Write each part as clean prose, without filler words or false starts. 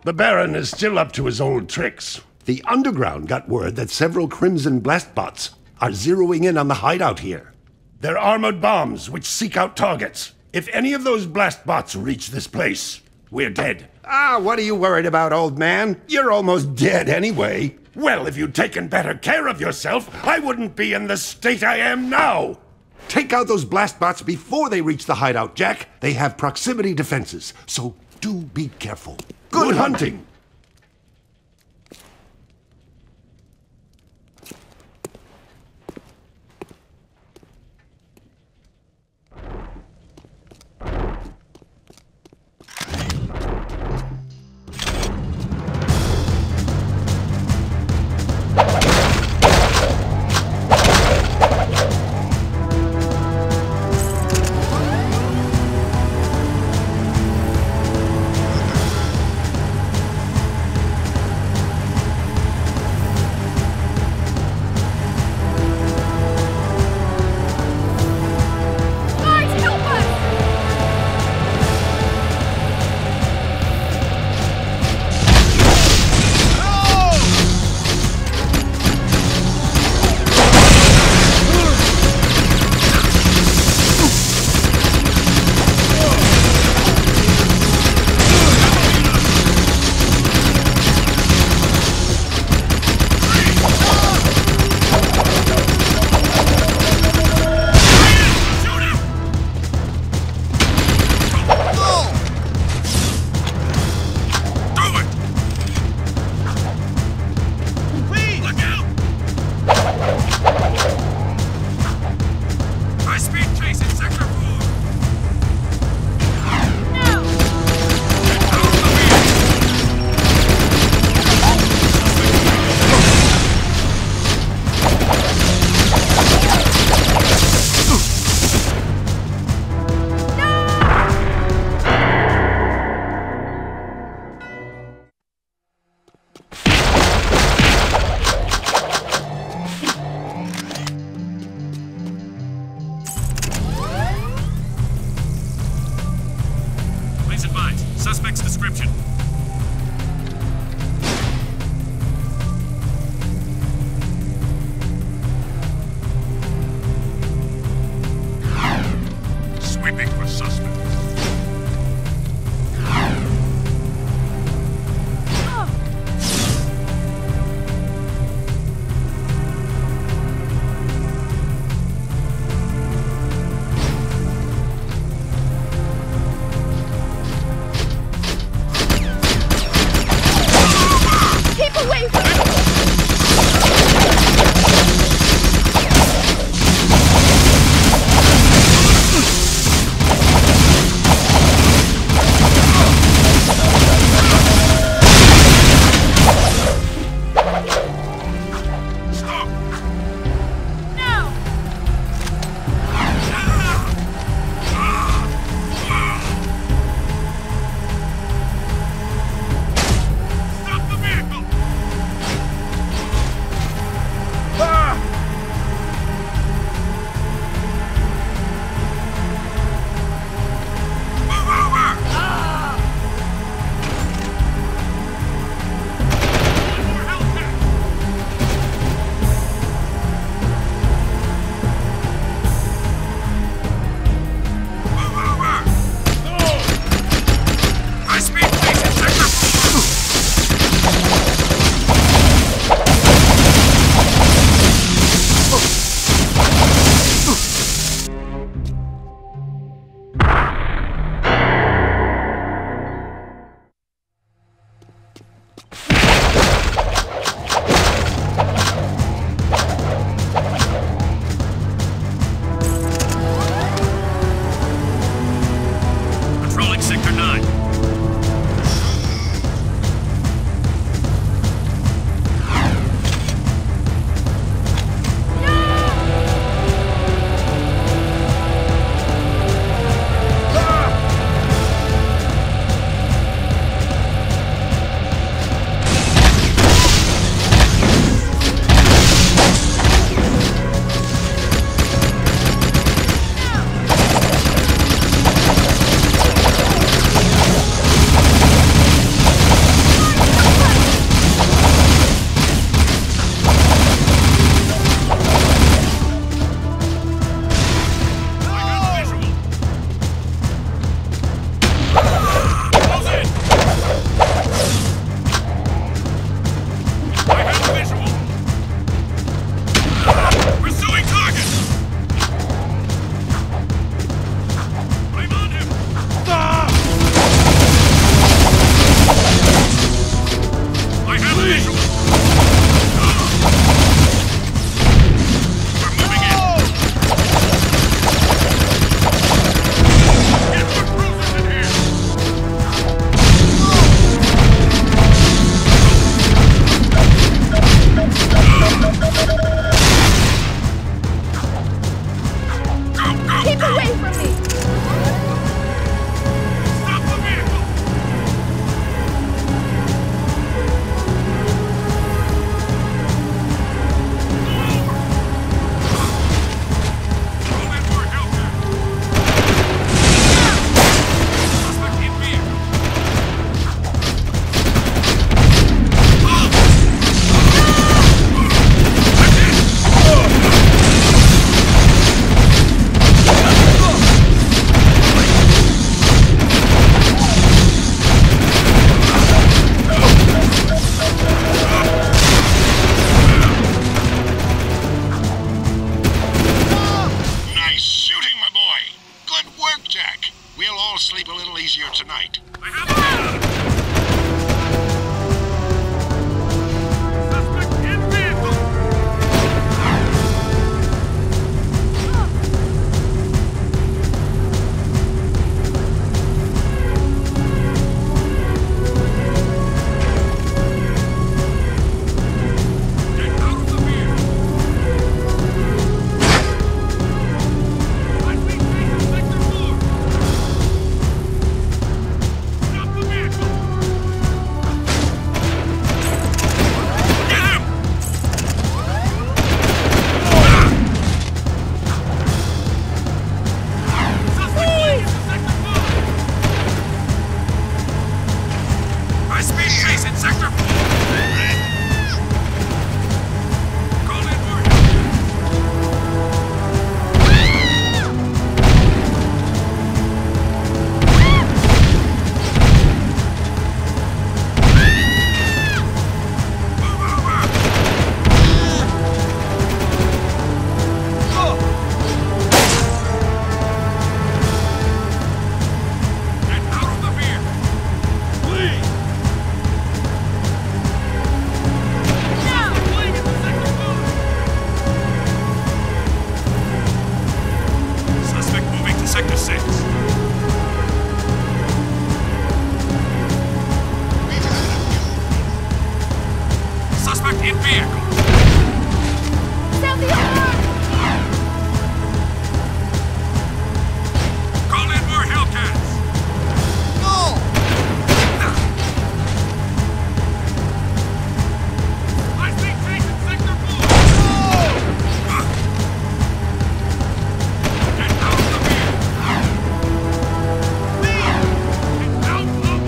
The Baron is still up to his old tricks. The Underground got word that several Crimson Blast bots are zeroing in on the hideout here. They're armored bombs which seek out targets. If any of those blast bots reach this place, we're dead. Ah, what are you worried about, old man? You're almost dead anyway. Well, if you'd taken better care of yourself, I wouldn't be in the state I am now. Take out those blast bots before they reach the hideout, Jack. They have proximity defenses, so do be careful. Good hunting. vehicles! Sound the alarm! Call in more Hellcats! I see Jason Sector 4! Get out of the vehicle! Get out of the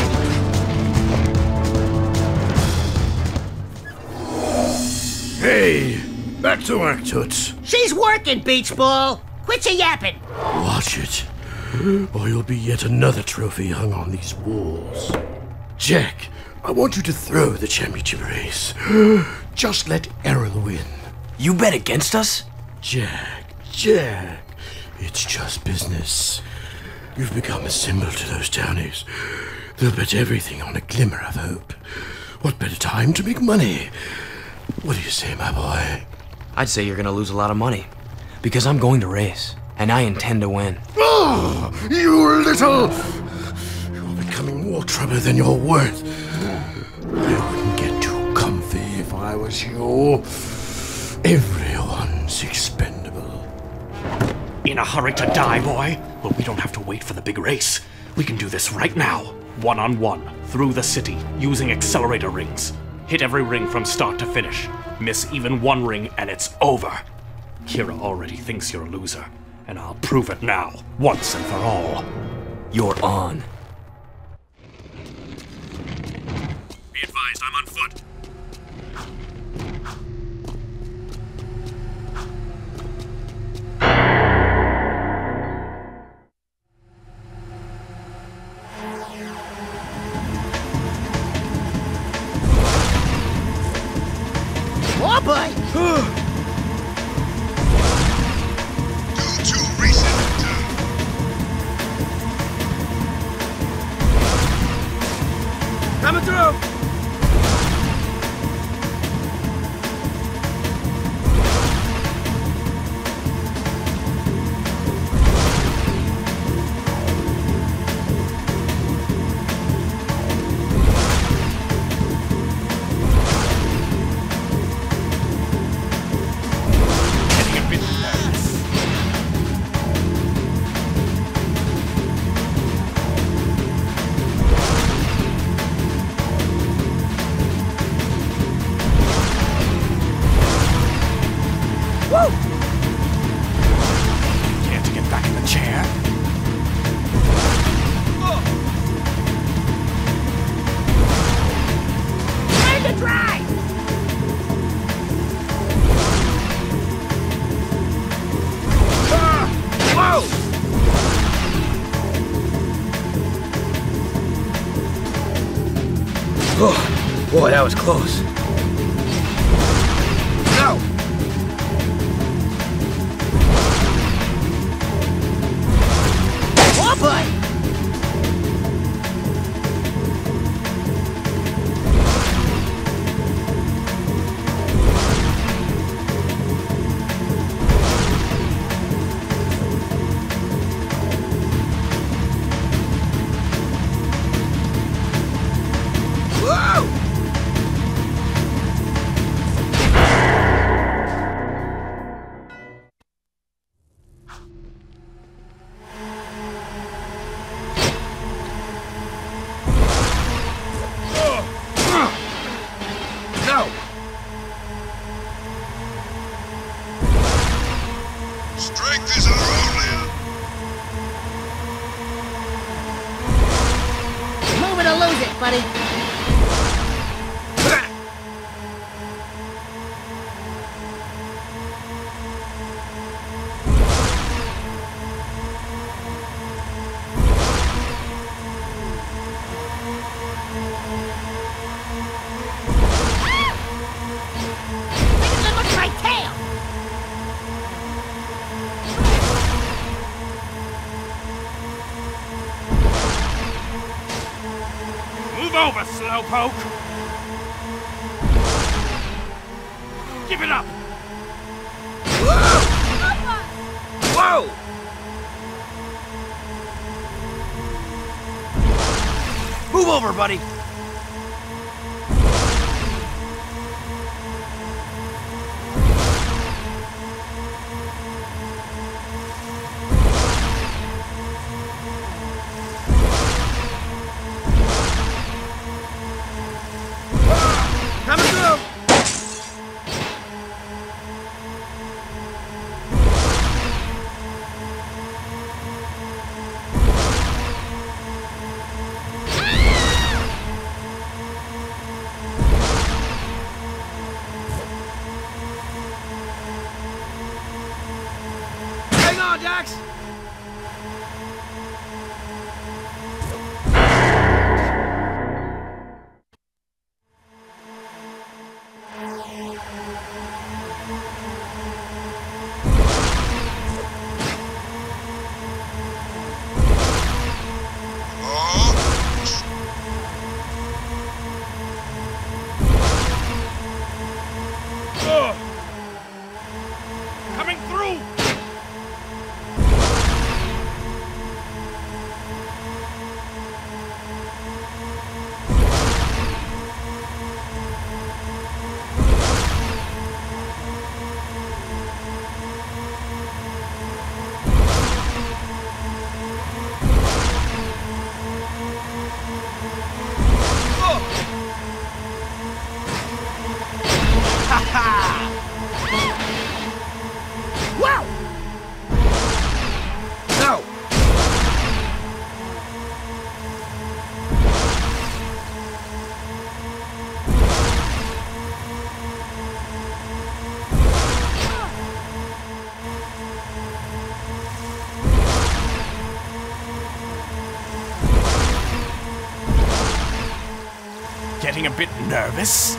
vehicle! Hey, back to work, Toots. She's working, Beach Ball. Quit your yapping. Watch it, or you'll be yet another trophy hung on these walls. Jack, I want you to throw the championship race. Just let Errol win. You bet against us? Jack, it's just business. You've become a symbol to those townies. They'll bet everything on a glimmer of hope. What better time to make money? What do you say, my boy? I'd say you're gonna lose a lot of money. Because I'm going to race, and I intend to win. Oh, you little... You're becoming more trouble than you're worth. I wouldn't get too comfy if I was you. Everyone's expendable. In a hurry to die, boy? Well, we don't have to wait for the big race. We can do this right now. One-on-one, through the city, using accelerator rings. Hit every ring from start to finish. Miss even one ring and it's over. Kira already thinks you're a loser, and I'll prove it now, once and for all. You're on. Be advised, I'm on foot. Oh, boy. Due to recent... Coming through. Care to get back in the chair? Time to drive. Whoa. Oh, boy, that was close. Go. Oh, boy. Whoa! No! Strength is our only... Move it or lose it, buddy. Look at my tail! Move over, slowpoke! Give it up! Whoa! Move over, buddy! contacts! Coming through! Wow! No! Getting a bit nervous?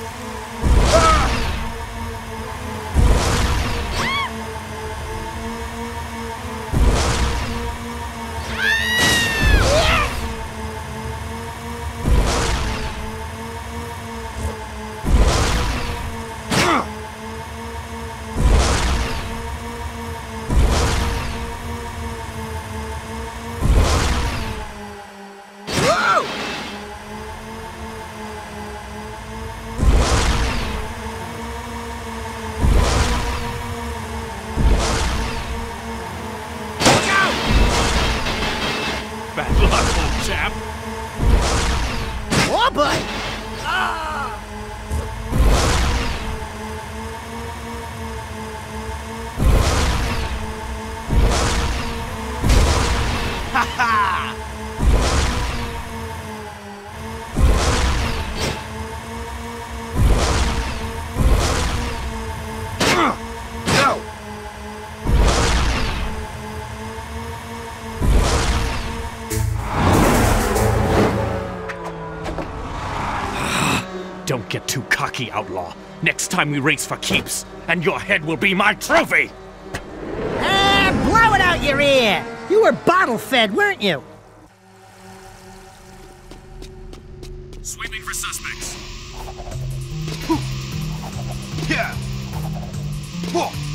Bad luck, old chap. Oh boy! Ha ha! No! Don't get too cocky, outlaw. Next time we race for keeps, and your head will be my trophy! Blow it out your ear! You were bottle-fed, weren't you? Sweeping for suspects. Yeah. Whoa.